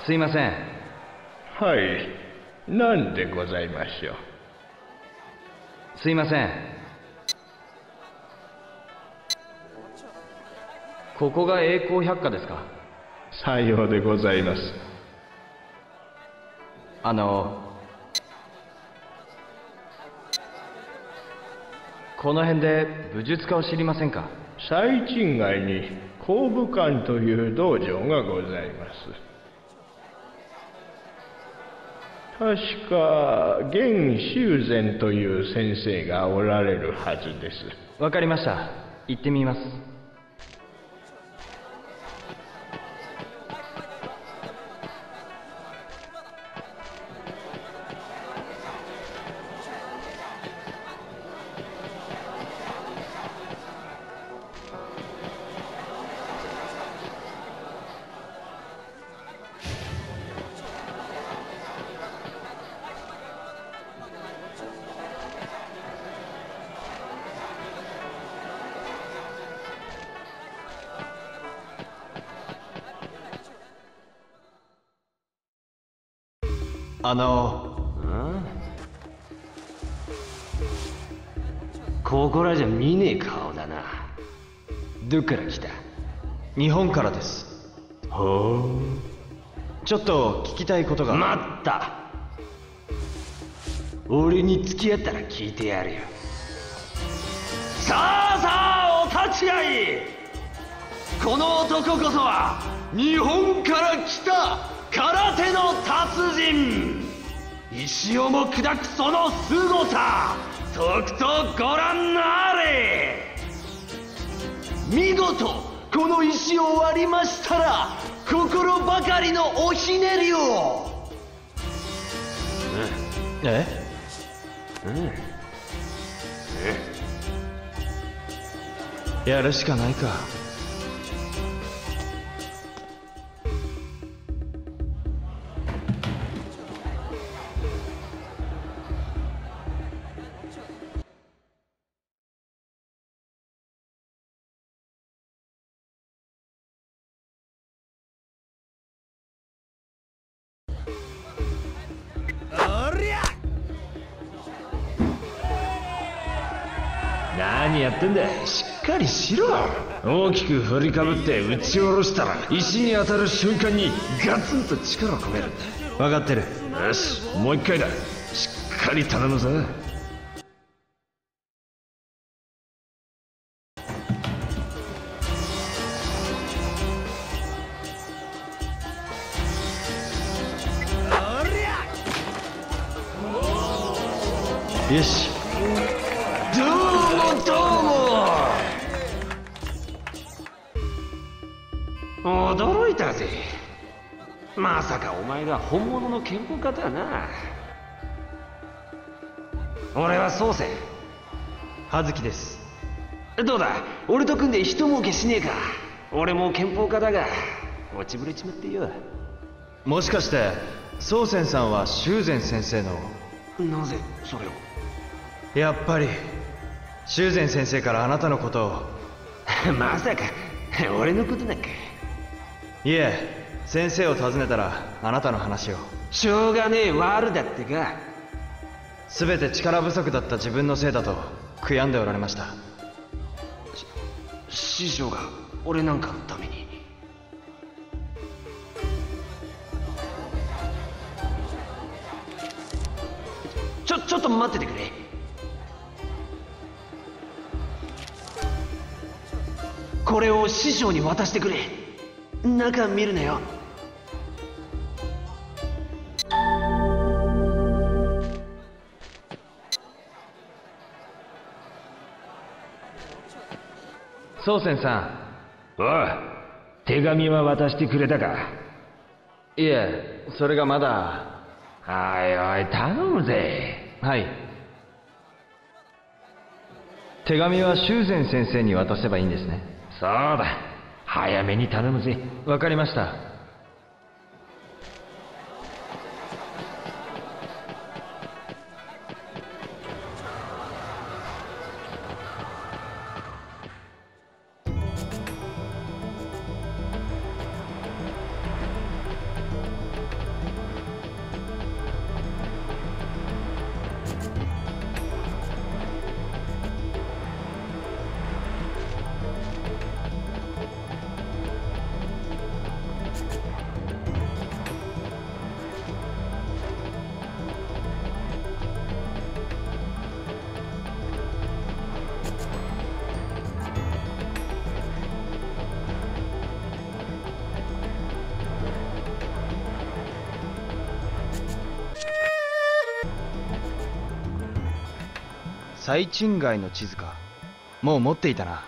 すいません。 はい、何でございましょう。 すいません。ここが栄光百貨ですか？ さようでございます。 この辺で武術家を知りませんか？ 最賃街に工部館という道場がございます。確か玄修禅という先生がおられるはずです。 わかりました。行ってみます。 ここらじゃ見ねえ顔だな。どっから来た？ 日本からです。 ほちょっと聞きたいことが。 待った。俺に付き合ったら聞いてやるよ。さあさあ、お立ち会い。この男こそは日本から来た空手の達人。石をも砕くその凄さ、とくとご覧なれ。見事この石を割りましたら心ばかりのおひねりを。 やるしかないか。 何やってんだ。しっかりしろ。大きく振りかぶって打ち下ろしたら石に当たる瞬間にガツンと力を込めるんだ。 分かってる。 よし、もう一回だ。しっかり頼むぞ。 よし。 どうもどうも。驚いたぜ。まさかお前が本物の拳法家だな。俺は宗仙葉月です。 どうだ、俺と組んで一儲けしねえか。俺も拳法家だが落ちぶれちまってよ。 もしかして宗仙さんは修禅先生の？ なぜそれを？ やっぱり修禅先生からあなたのことを。 まさか俺のことなんか。 いえ、先生を訪ねたらあなたの話を。 しょうがねえ悪だってか。 全て力不足だった自分のせいだと悔やんでおられました。 師匠が俺なんかのために。ちょっと待っててくれ。これを師匠に渡してくれ。中見るなよ。 宗仙さおい、手紙は渡してくれたか？ ん。いえ、それがまだ。 おいおい、頼むぜ。 はい。手紙は修禅先生に渡せばいいんですね。 そうだ、早めに頼むぜ。 わかりました。 最賃街の地図か。もう持っていたな。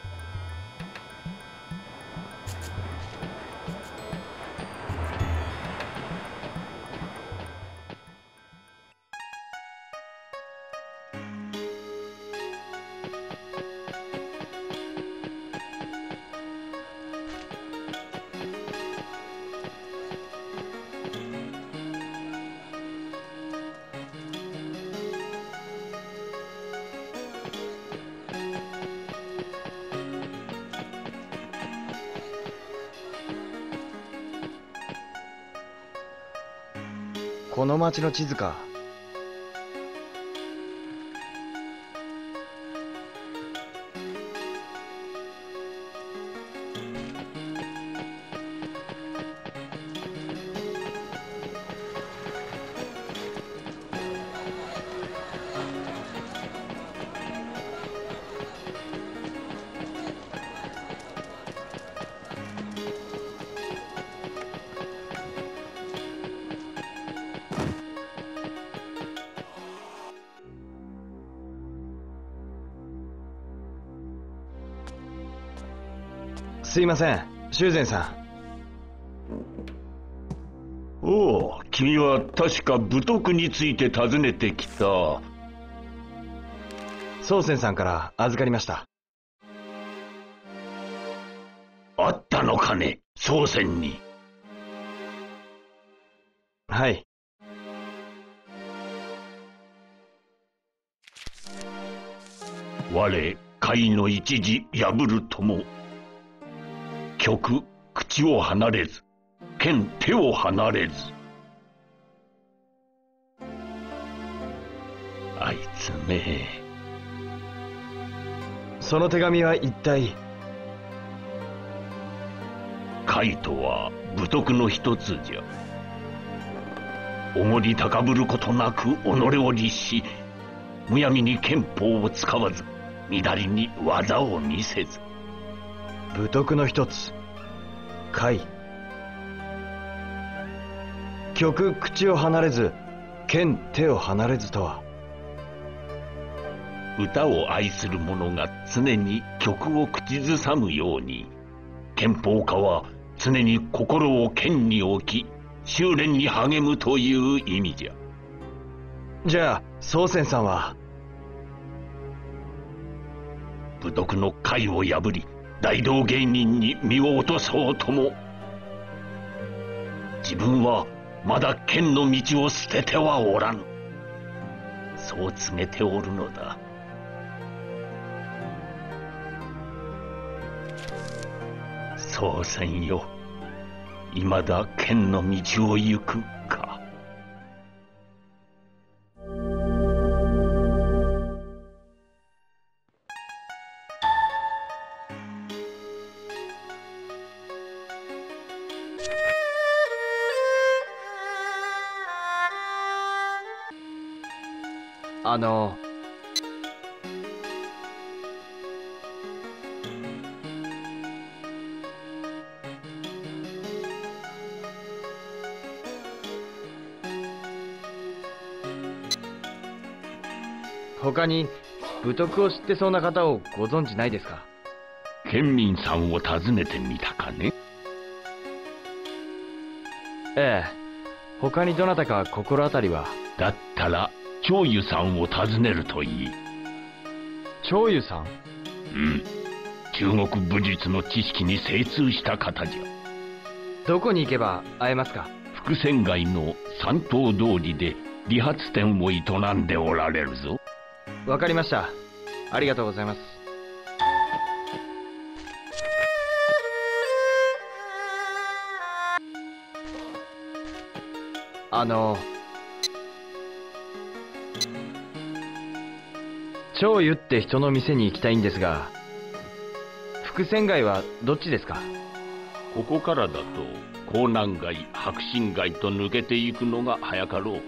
この町の地図か。すいません、修繕さん。おお、君は確か武徳について尋ねてきた。 宗泉さんから預かりました。 あったのかね、宗泉に。 はい。 我甲の一時破るとも、極口を離れず、剣手を離れず。あいつめ。 その手紙は一体。 甲とは武徳の一つじゃ。おごり高ぶることなく己を律し、むやみに剣法を使わず、乱りに技を見せず。 武徳の一つ、甲。極口を離れず、剣手を離れずとは。 歌を愛する者が常に曲を口ずさむように、剣法家は常に心を剣に置き、修練に励むという意味じゃ。 じゃあ宗泉さんは。 武徳の甲を破り、大道芸人に身を落とそうとも、自分はまだ剣の道を捨ててはおらぬ、そう告げておるのだ。宗泉よ、いまだ剣の道を行くか。 他に武徳を知ってそうな方をご存知ないですか？ 県民さんを訪ねてみたかね？ ええ、他にどなたか心当たりは？ だったら長湯さんを訪ねるといい。 長湯さん？ うん、中国武術の知識に精通した方じゃ。 どこに行けば会えますか？ 福仙街の三島通りで理髪店を営んでおられるぞ。 わかりました。ありがとうございます。長湯って人の店に行きたいんですが、福仙街はどっちですか？ ここからだと江南街、白新街と抜けていくのが早かろう。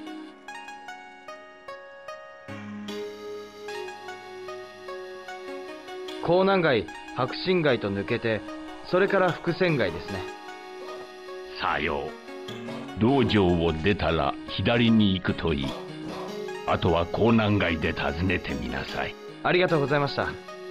江南街、白新街と抜けて、それから福仙街ですね。 さよう。道場を出たら左に行くといい。 あとは港南街で訪ねてみなさい。 ありがとうございました。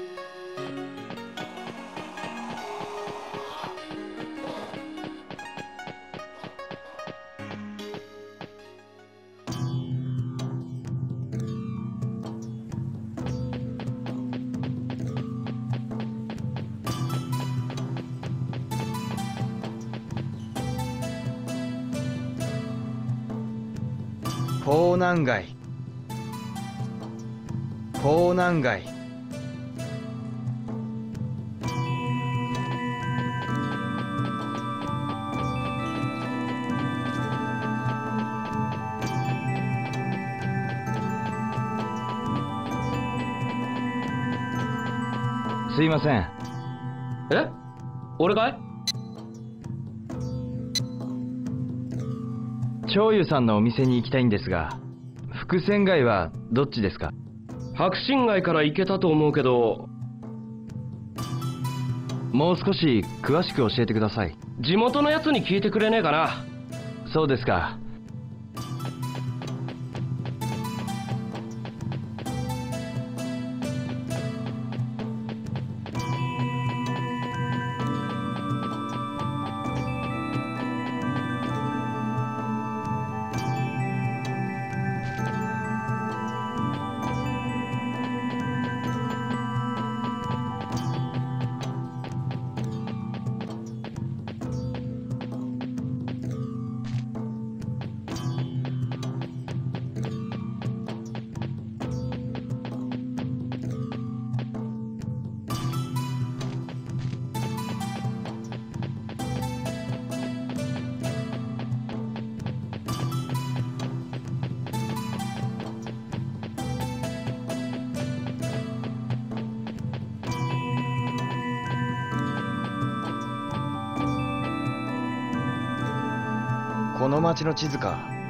港南街、港南街。すいません。 え？俺かい？ 長湯さんのお店に行きたいんですが、福仙街はどっちですか？ 白新街から行けたと思うけど、 もう少し詳しく教えてください。 地元のやつに聞いてくれねえかな。 そうですか。この町の地図か。